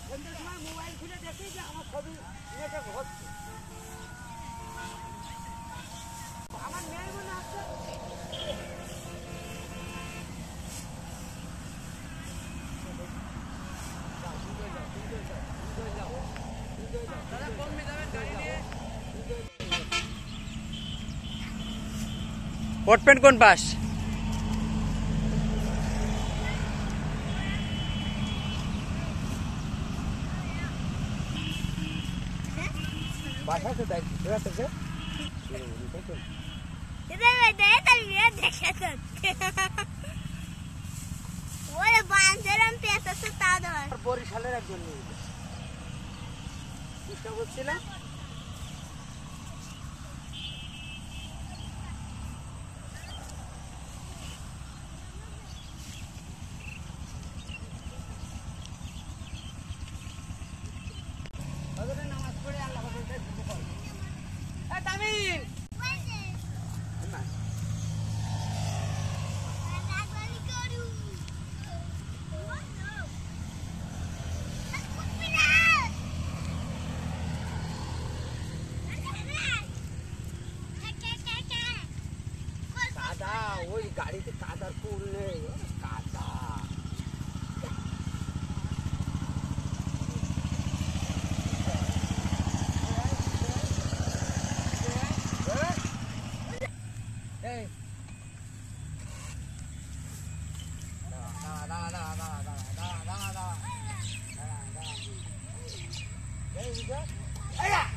সন্ধ্যের সময় মোবাইল খুলে দেখি যে আমার ছবি নেটে ঘটছে। আমার মেয়ের মনে হচ্ছে কোট প্যান্ট কোন পাস? বাসা তো দেখ থেকে বরিশালের একজন চেষ্টা করছিলাম। নামাজ পড়ে আল্লাহ তামিল কাদা, ওই গাড়িতে কাদার পুল নেই, কাদা। এই